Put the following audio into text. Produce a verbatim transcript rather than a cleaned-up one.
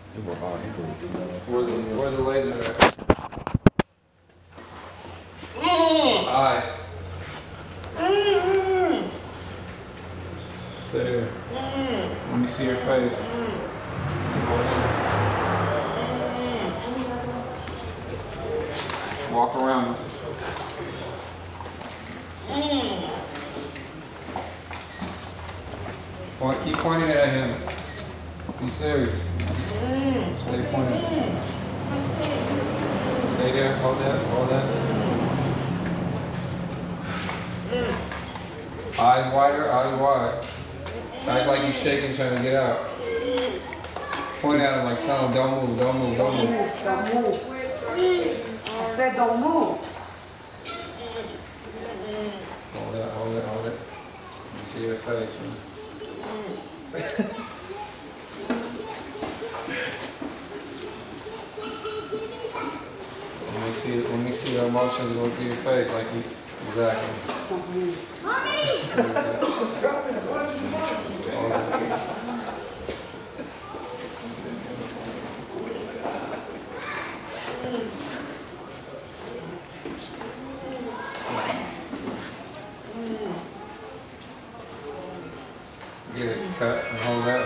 Where's the, where's the laser at? Mm. Eyes. Mm. Stay there. Mm. Let me see your face. Mm. Walk around. Mm. Point, keep pointing it at him. Be serious. Mm. Stay pointing. Stay there. Hold that. Hold that. Mm. Eyes wider. Eyes wide. Act like you're shaking, trying to get out. Point at him like, tell him, don't move, don't move, don't move. Don't move. I said don't move. Hold that, hold it, hold it. Let me see your face, man. Let me see, let me see the emotions go through your face, like you, exactly. Mommy! Get it cut and hold that.